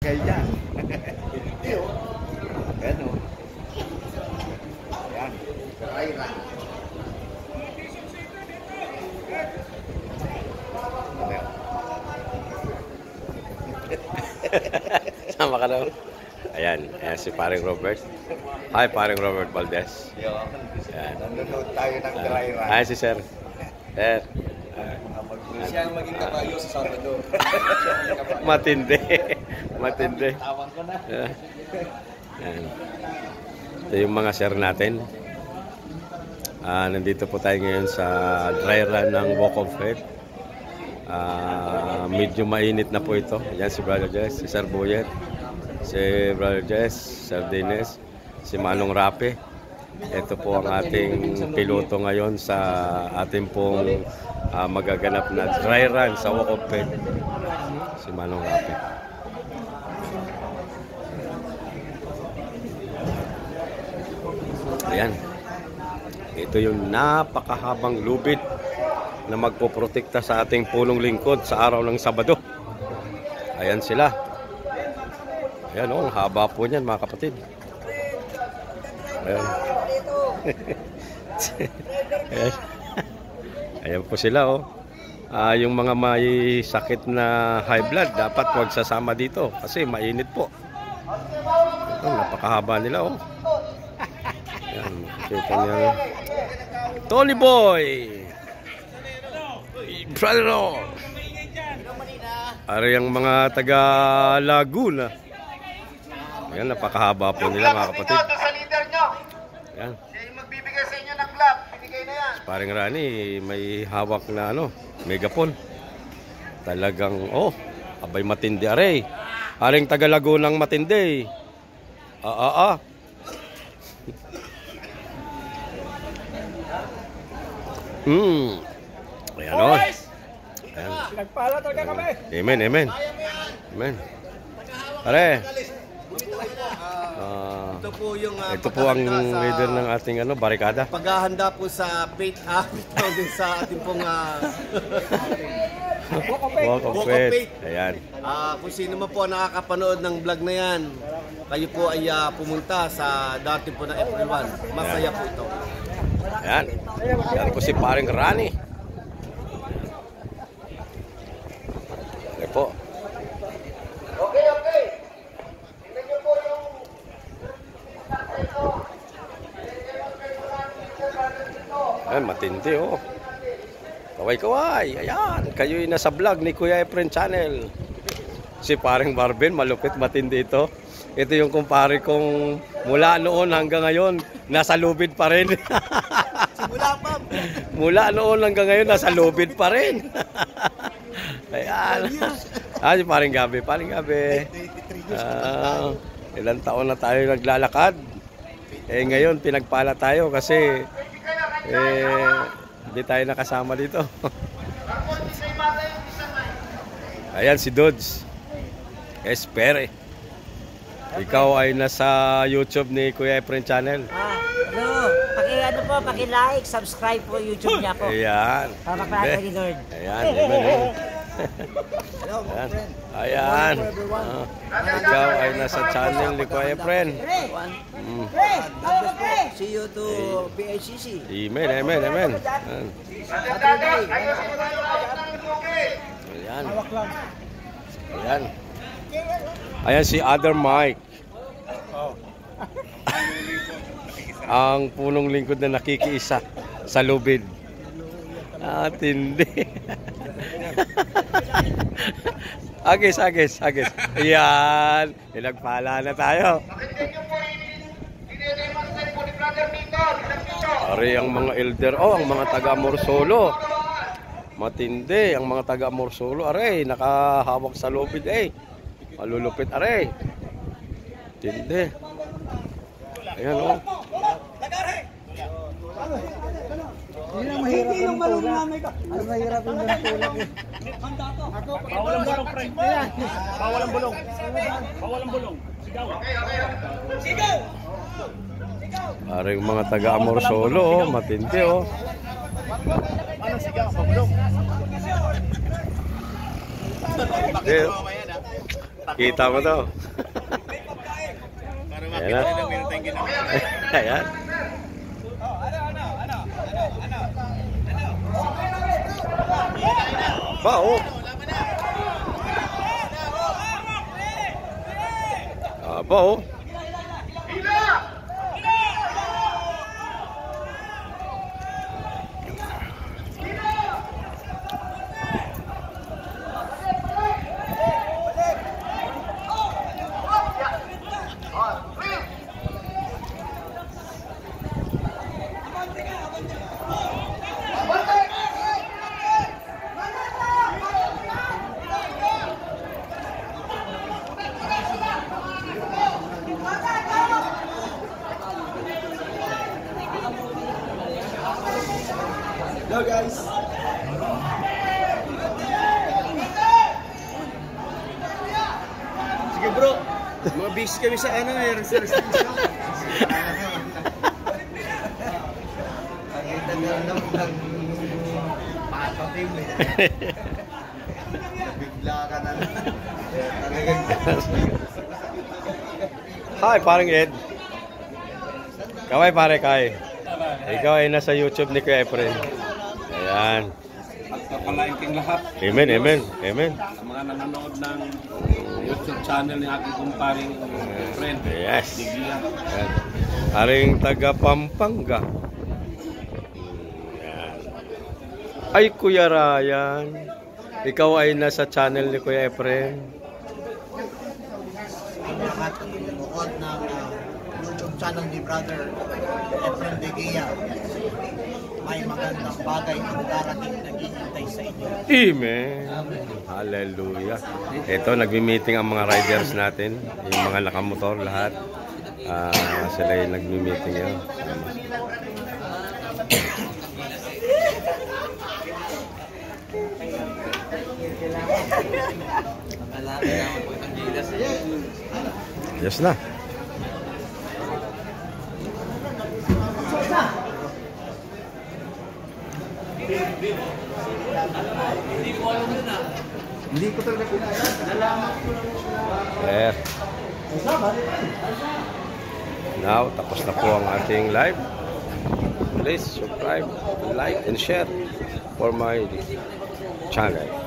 Kayo dyan. Hindi o. Ayan o. Ayan. Karayra. Sama ka daw. Ayan, ayan si paring Robert. Hi, paring Robert Valdez. Ayan. Nanonood tayo ng Karayra. Ayan si Sir. Sir. Siya ang maging kabayo sa Sabado. Matindi. Matindi. Tawag ko na. Ayan. Ito yung mga sir natin. Nandito po tayo ngayon sa dry run ng Walk of Faith. Medyo mainit na po ito. Yan si Brother Jess, si Sir Boyet, si Brother Jess, Sir Dennis, si Manong Rape. Ito po ang ating piloto ngayon sa ating pong magaganap na dry run sa Walk of Faith. Si Manong Rape. Ayan. Ito yung napakahabang lubid na magpoprotekta sa ating punong lingkod sa araw ng Sabado. Ayan sila. Ayan o, haba po niyan mga kapatid. Ayan. Ayan. Ayan po sila o. Yung mga may sakit na high blood, dapat huwag sasama dito kasi mainit po. Ito, napakahaba nila o. Ayan, kita niya. Tony Boy! Brother Ron! Ari ang mga taga Laguna. Ayan, napakahaba po nila mga kapatid. Ayan. Magbibigay sa inyo ng club. Binigay na yan. Paring Rani, may hawak na megapon. Talagang, abay matindi aray. Aring taga Lagunang matindi. Ayan o. Ayan. Nagpala talaga kami. Amen, amen. Amen. Pare. Ito po ang leader ng ating barikada. Paghahanda po sa faith sa ating pong Walk of Faith. Ayan. kung sino man po nakakapanood ng vlog na yan, kayo po ay pumunta sa dati po na April 1. Masaya po ito. Ayan. Ayan po si paring Rani. Ayan po. Okay. Tingnan niyo po yung... Ayan, matindi oh. Kaway-kaway. Ayan. Kayo'y nasa vlog ni Kuya Efren Channel. Si paring Marvin, malupit matindi ito. Ito yung kumpare kong mula noon hanggang ngayon, nasa lubid pa rin. Mula noon hanggang ngayon, nasa lubid pa rin. Ayan. Si paring Gabi. Paring Gabi. Ilang taon na tayo naglalakad. Ngayon, pinagpala tayo kasi hindi tayo nakasama dito. Ayan si Dodge. Espere. Ikaw ay nasa YouTube ni Kuya Efren Channel. Paki-like, subscribe po YouTube niya po. Ayan. Para mapalala ni Lord. Ayan, amen. Ayan. Ikaw ay nasa channel ni Kuya Efren. See you to PHCC. Amen, amen, amen. Ayan. Ayan. Ayan si Other Mike. Ang punong lingkod na nakikiisa sa lubid. Tindi. Agis. Ayan. Pinagpala na tayo. Ari ang mga elder. Ang mga taga Morsolo. Matindi. Ang mga taga Morsolo. Ari, nakahawak sa lubid. Malulupit. Ari. Tindi. Ayan o. Hindi na mahirap yung marunong namin ka. Ano mahirap yung tulog eh. Bawal ang bulong, friend. Bawal ang bulong. Bawal ang bulong. Sigaw. Sigaw! Aring mga taga Morsolo, matindi oh. Anong sigaw? Pabulong. Kita mo to. Para Ayan makita na. nila meron tayong ginawa. Ayan. Ba, oh. Ba, oh. Hello guys. Sige bro, mga busy kami sa ano eh, research. Nakita nyo lang ng patatim eh. Bigla ka na. Hi, parang Ed. Kaway pare kay. Ikaw ay nasa YouTube ni Kuya Efren. Ayan. At kapalain lahat Amen, amen, amen. sa mga nanonood ng YouTube channel ni aking kumparing friend. Yes. Diglia. Ayan. Haring taga Pampanga. Ayan. Ay, Kuya Ryan. Ikaw ay nasa channel ni Kuya Efren. lahat ng nanonood ng YouTube channel ni Brother Efren Diglia. May magandang bagay ang darating naghihintay sa inyo. Amen. Hallelujah. Ito, nagmi-meeting ang mga riders natin. Yung mga nakamotor, lahat. Sila yung nagmi-meeting yun. Yes na. Hindi ko talaga pinaya. There. Now, tapos na po ang ating live. Please subscribe, like, and share for my channel.